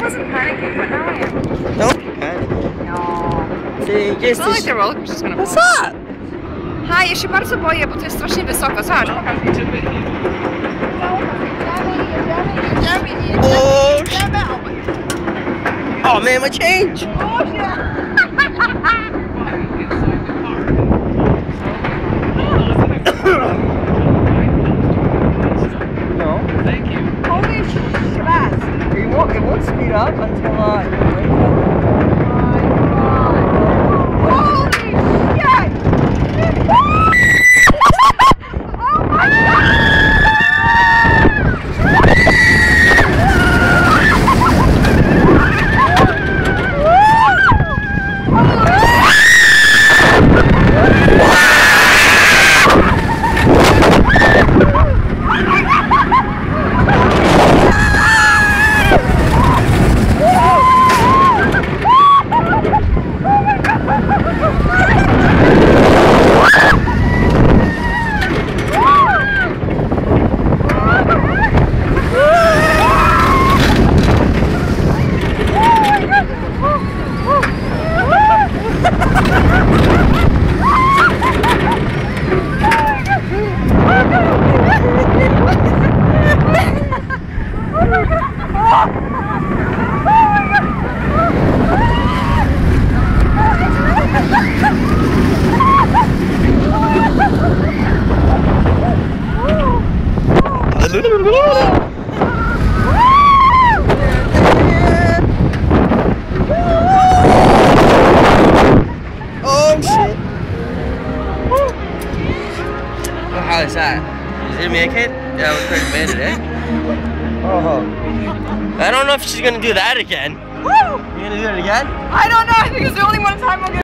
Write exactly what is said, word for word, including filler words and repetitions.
wasn't panicking, but now I am. Don't be panicking. No. See, It's not like the roller coaster's gonna What's fall. up? Ha, ja się bardzo boję, bo to jest strasznie wysoko. Zobacz, pokaż mi. Oh, oh man, my change! Oh, yeah. No. Thank you. Holy shit. It won't, it won't speed up until uh, you wake up. Holy shit! Oh my god! Oh shit! Well, how is that? Did it make it? Yeah, it was pretty bad today. Oh. I don't know if she's gonna do that again. Woo! You gonna do it again? I don't know. I think it's the only one time I'm gonna.